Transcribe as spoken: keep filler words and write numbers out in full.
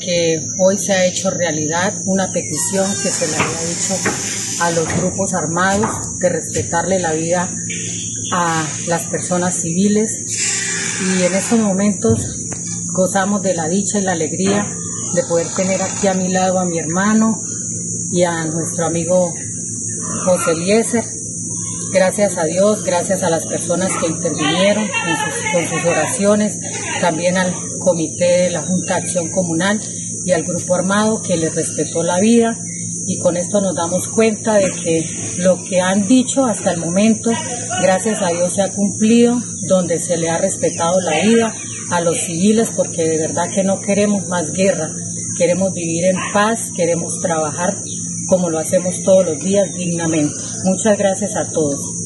porque hoy se ha hecho realidad una petición que se le había dicho a los grupos armados de respetarle la vida a las personas civiles, y en estos momentos gozamos de la dicha y la alegría de poder tener aquí a mi lado a mi hermano y a nuestro amigo José Eliezer. Gracias a Dios, gracias a las personas que intervinieron con sus, con sus oraciones, también al comité de la Junta de Acción Comunal y al grupo armado que les respetó la vida, y con esto nos damos cuenta de que lo que han dicho hasta el momento, gracias a Dios se ha cumplido, donde se le ha respetado la vida a los civiles, porque de verdad que no queremos más guerra, queremos vivir en paz, queremos trabajar como lo hacemos todos los días dignamente. Muchas gracias a todos.